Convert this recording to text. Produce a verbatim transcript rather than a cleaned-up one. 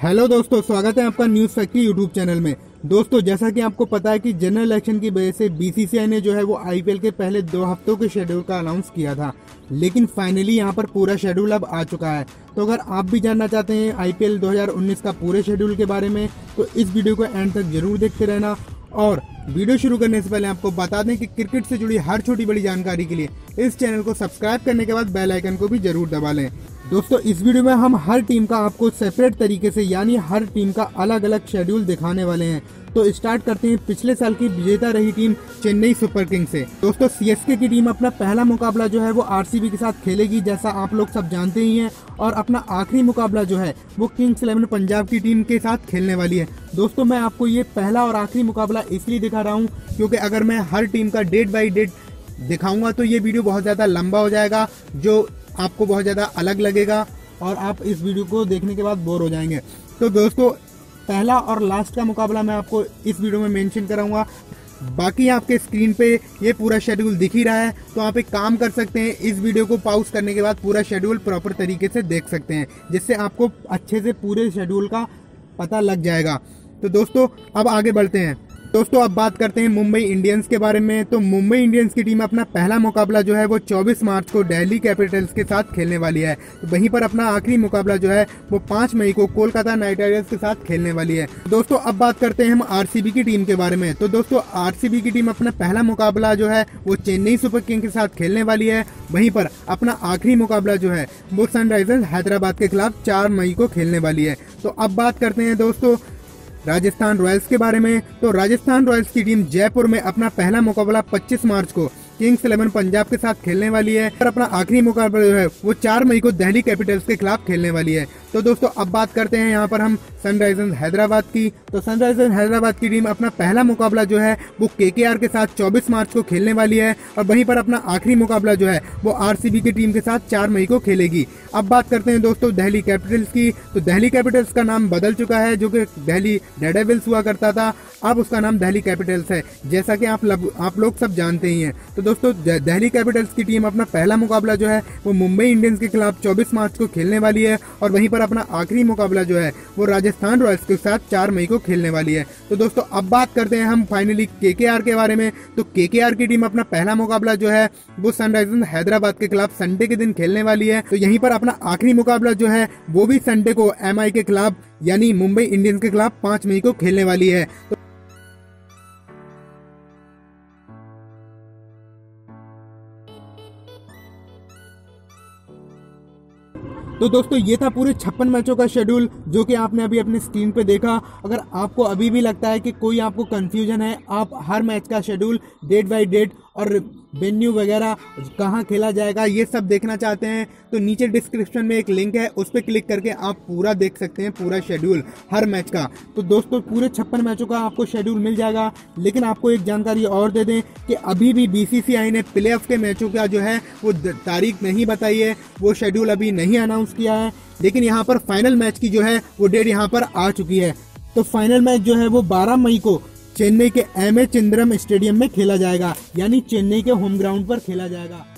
Hello दोस्तों, स्वागत है आपका न्यूज फैक्ट्री यूट्यूब चैनल में। दोस्तों, जैसा कि आपको पता है कि जनरल इलेक्शन की वजह से बीसीसीआई ने जो है वो आईपीएल के पहले दो हफ्तों के शेड्यूल का अनाउंस किया था, लेकिन फाइनली यहां पर पूरा शेड्यूल अब आ चुका है। तो अगर आप भी जानना चाहते हैं आईपीएल दो हज़ार उन्नीस का पूरे शेड्यूल के बारे में, तो इस वीडियो को एंड तक जरूर देखते रहना। और वीडियो शुरू करने से पहले आपको बता दें कि क्रिकेट से जुड़ी हर छोटी बड़ी जानकारी के लिए इस चैनल को सब्सक्राइब करने के बाद बेल आइकन को भी जरूर दबा लें। दोस्तों, इस वीडियो में हम हर टीम का आपको सेपरेट तरीके से यानी हर टीम का अलग अलग शेड्यूल दिखाने वाले हैं। तो स्टार्ट करते हैं पिछले साल की विजेता रही टीम चेन्नई सुपर किंग्स से। दोस्तों, सीएसके की टीम अपना पहला मुकाबला जो है वो आरसीबी के साथ खेलेगी, जैसा आप लोग सब जानते ही हैं। और अपना आखिरी मुकाबला जो है वो किंग्स इलेवन पंजाब की टीम के साथ खेलने वाली है। दोस्तों, मैं आपको ये पहला और आखिरी मुकाबला इसलिए दिखा रहा हूँ क्योंकि अगर मैं हर टीम का डेट बाई डेट दिखाऊंगा तो ये वीडियो बहुत ज़्यादा लंबा हो जाएगा, जो आपको बहुत ज़्यादा अलग लगेगा और आप इस वीडियो को देखने के बाद बोर हो जाएंगे। तो दोस्तों, पहला और लास्ट का मुकाबला मैं आपको इस वीडियो में मेंशन कराऊंगा। बाकी आपके स्क्रीन पे ये पूरा शेड्यूल दिख ही रहा है, तो आप एक काम कर सकते हैं, इस वीडियो को पॉज करने के बाद पूरा शेड्यूल प्रॉपर तरीके से देख सकते हैं, जिससे आपको अच्छे से पूरे शेड्यूल का पता लग जाएगा। तो दोस्तों, अब आगे बढ़ते हैं। दोस्तों, अब बात करते हैं मुंबई इंडियंस के बारे में। तो मुंबई इंडियंस की टीम अपना पहला मुकाबला जो है वो चौबीस मार्च को दिल्ली कैपिटल्स के साथ खेलने वाली है। तो वहीं पर अपना आखिरी मुकाबला जो है वो पाँच मई को कोलकाता नाइट राइडर्स के साथ खेलने वाली है। दोस्तों, अब बात करते हैं हम आरसीबी की टीम के बारे में। तो दोस्तों, आरसीबी की टीम अपना पहला मुकाबला जो है वो चेन्नई सुपर किंग्स के साथ खेलने वाली है। वहीं पर अपना आखिरी मुकाबला जो है वो सनराइजर्स हैदराबाद के खिलाफ चार मई को खेलने वाली है। तो अब बात करते हैं दोस्तों राजस्थान रॉयल्स के बारे में। तो राजस्थान रॉयल्स की टीम जयपुर में अपना पहला मुकाबला पच्चीस मार्च को किंग्स इलेवन पंजाब के साथ खेलने वाली है और अपना आखिरी मुकाबला जो है वो चार मई को दिल्ली कैपिटल्स के खिलाफ खेलने वाली है। तो दोस्तों, अब बात करते हैं यहाँ पर हम सनराइजर्स हैदराबाद की। तो सनराइजर्स हैदराबाद की टीम अपना पहला मुकाबला जो है वो केकेआर के साथ चौबीस मार्च को खेलने वाली है और वहीं पर अपना आखिरी मुकाबला जो है वो आरसीबी की टीम के साथ चार मई को खेलेगी। अब बात करते हैं दोस्तों दिल्ली कैपिटल्स की। तो दिल्ली कैपिटल्स का नाम बदल चुका है, जो कि दिल्ली डेयरडेविल्स हुआ करता था, अब उसका नाम दिल्ली कैपिटल्स है, जैसा कि आप लब, आप लोग सब जानते ही हैं। तो दोस्तों, दिल्ली कैपिटल्स की टीम अपना पहला मुकाबला जो है वो मुंबई इंडियंस के खिलाफ चौबीस मार्च को खेलने वाली है और वहीं पर अपना आखिरी मुकाबला जो है वो राजस्थान रॉयल्स के साथ चार मई को खेलने वाली है। तो दोस्तों, अब बात करते हैं हम फाइनली केकेआर के बारे में। तो केकेआर की टीम अपना पहला मुकाबला जो है वो सनराइजर्स हैदराबाद के खिलाफ संडे के दिन खेलने वाली है। तो यहीं पर अपना आखिरी मुकाबला जो है वो भी संडे को एमआई के खिलाफ यानी मुंबई इंडियंस के खिलाफ पांच मई को खेलने वाली है। तो तो दोस्तों, ये था पूरे छप्पन मैचों का शेड्यूल जो कि आपने अभी अपने स्क्रीन पे देखा। अगर आपको अभी भी लगता है कि कोई आपको कंफ्यूजन है, आप हर मैच का शेड्यूल डेट बाय डेट और वेन्यू वगैरह कहाँ खेला जाएगा ये सब देखना चाहते हैं, तो नीचे डिस्क्रिप्शन में एक लिंक है, उस पर क्लिक करके आप पूरा देख सकते हैं, पूरा शेड्यूल हर मैच का। तो दोस्तों, पूरे छप्पन मैचों का आपको शेड्यूल मिल जाएगा। लेकिन आपको एक जानकारी और दे दें कि अभी भी बीसीसीआई ने प्लेऑफ के मैचों का जो है वो तारीख नहीं बताई है, वो शेड्यूल अभी नहीं अनाउंस किया है। लेकिन यहाँ पर फाइनल मैच की जो है वो डेट यहाँ पर आ चुकी है। तो फाइनल मैच जो है वो बारह मई को चेन्नई के एम ए चिदंबरम स्टेडियम में खेला जाएगा, यानी चेन्नई के होम ग्राउंड पर खेला जाएगा।